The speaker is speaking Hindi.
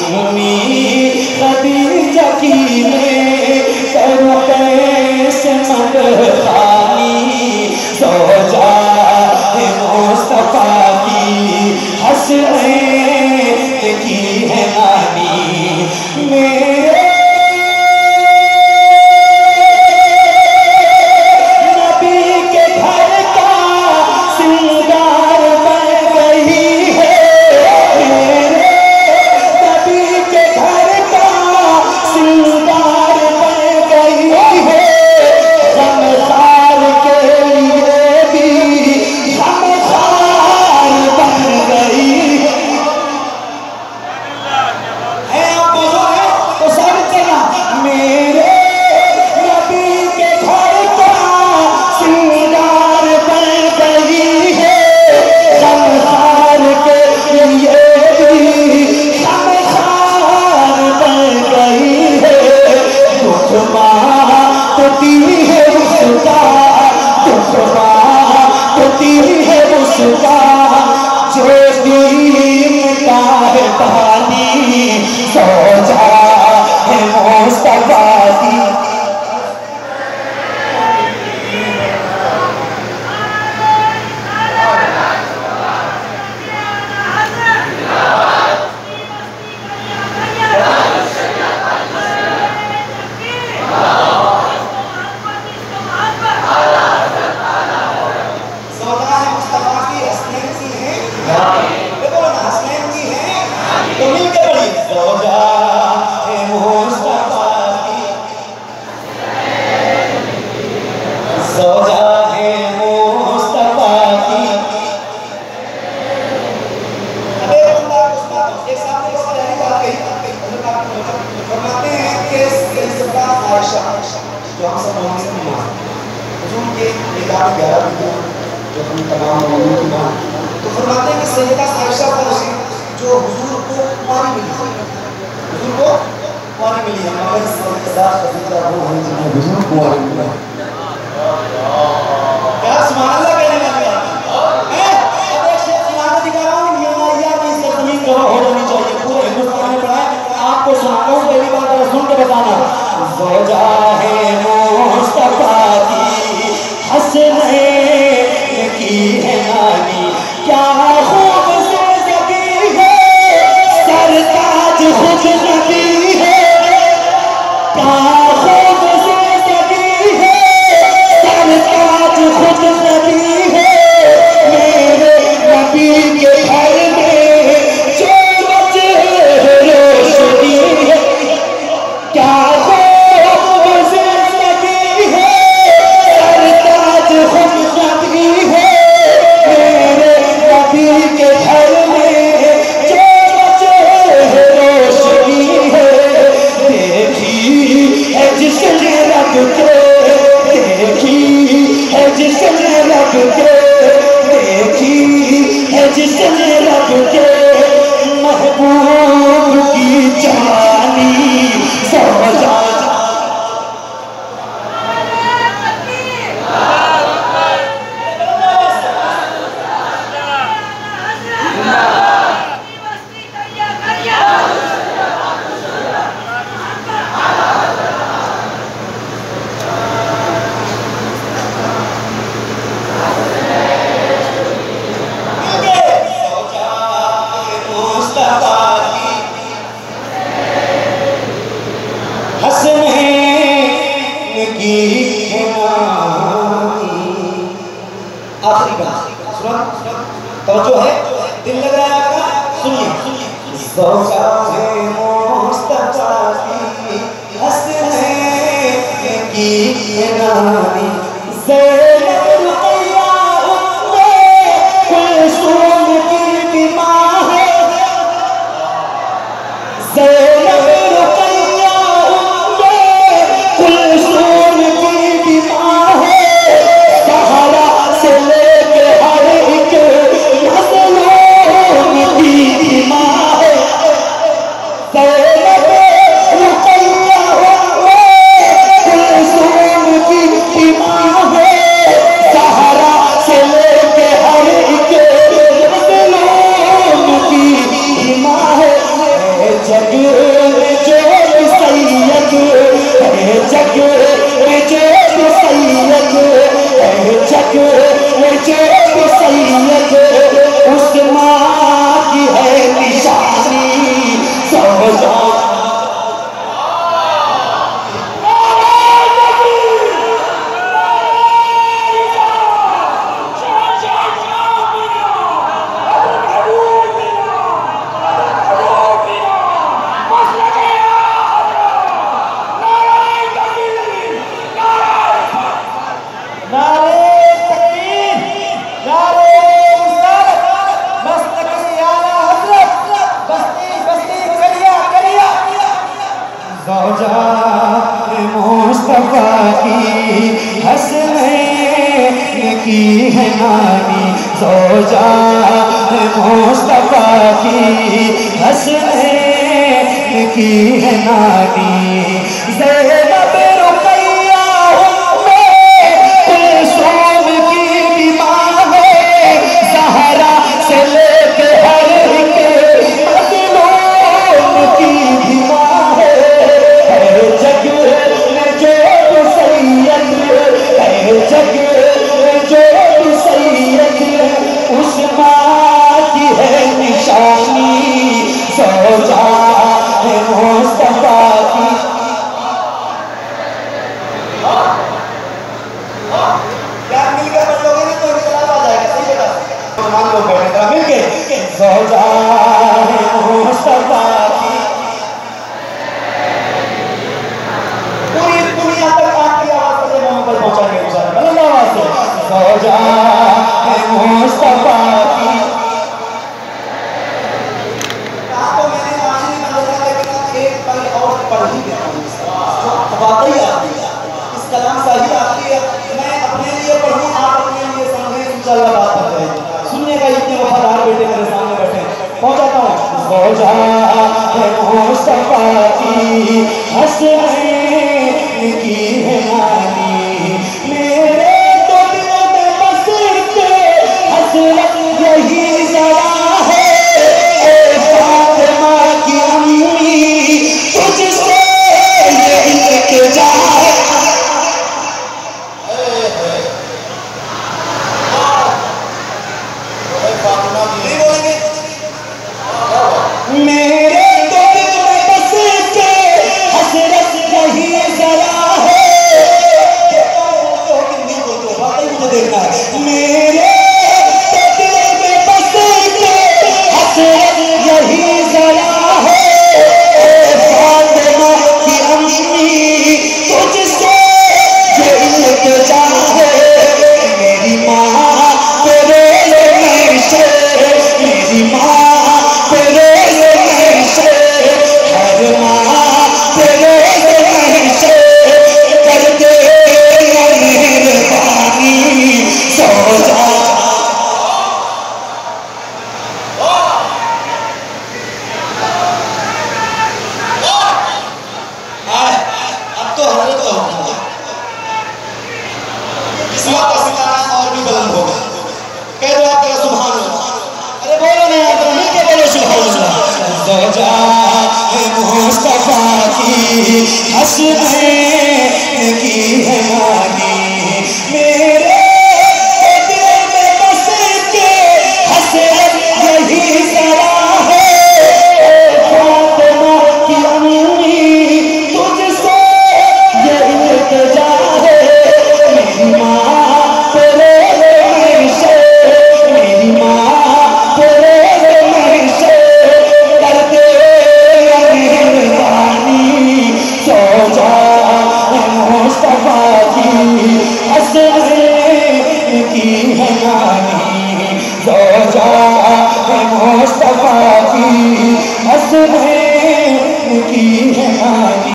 उम्मी खदीजा की मैं करूं कैसे मदखानी ज़ौजा मुस्तफा की हसरत की है नानी मेरे जग ज़ौजा मुस्तफ़ा की हसनैन की है नानी, ज़ौजा मुस्तफ़ा की हसनैन की है नानी। ज़ैनब रुक़ैया उम्मे कुलसूम की भी माँ है, ज़हरा से लेके हर एक मज़लूम की भी माँ है। जग में जो सैयद है, जग में जो सैयद उस माँ की है निशानी, ज़ौजा मुस्तफ़ा की। यार मिलकर पढ़ लोगे ना तो इख्तिलाफ आ जाएगा, सही बेटा मान लो बैठे जरा मिलके, ज़ौजा मुस्तफ़ा की। पूरी दुनिया तक आपकी आवाज़ से मोहब्बत पहुंचाएंगे इंशाअल्लाह, बुलंद आवाज़ से, ज़ौजा मुस्तफ़ा की। तो मैंने मानी मदरसा लेकिन एक पल और पढ़ ही गया जो वाकई आती है, इस कलाम से ही आती है। मैं अपने लिए पढ़ूँ, आप अपने लिए समझें, इंशाअल्लाह बात कर जाएगी। सुनने का इतने वफादार बेटे मेरे सामने बैठे हैं, पहुंचाता हूँ। ज़ौजा मुस्तफ़ा की हसनैन की है नानी, मेरे तो दिल में बस के हसरत यही ज़रा है, ए फातिमा की अम्मी तुझसे ये इल्तिजा है। मेरे तो दिल में बस के हसरत यही ज़रा है, मुझे देखना है। मेरे तो दिल में बस के हसरत यही ज़रा है, फातिमा की अम्मी तुझसे ये इल्तिजा है। मेरी माँ तेरे लिए से, मेरी माँ तेरे लिए से, हर माँ तेरे लिए से कर दे मेहरबानी, ज़ौजा। अब तो हजरत का हुक्म है, किस्मत का सितारा और भी बुलंद होगा। कह दो आप तेरा सुभान अल्लाह, अरे बोलो ना यार, मिल के बोलो सुभान अल्लाह। ज़ौजा मुस्तफ़ा की हसनैन की है नानी, मेरे दिल में बस के हसरत यही ज़रा है, फातिमा की अम्मी तुझसे ये इल्तिजा है। मेरी माँ तेरे लिए से, मेरी माँ तेरे लिए से कर दे मेहरबानी, ज़ौजा मुस्तफ़ा की हसनैन की है नानी, ज़ौजा मुस्तफ़ा की हसनैन की है नानी।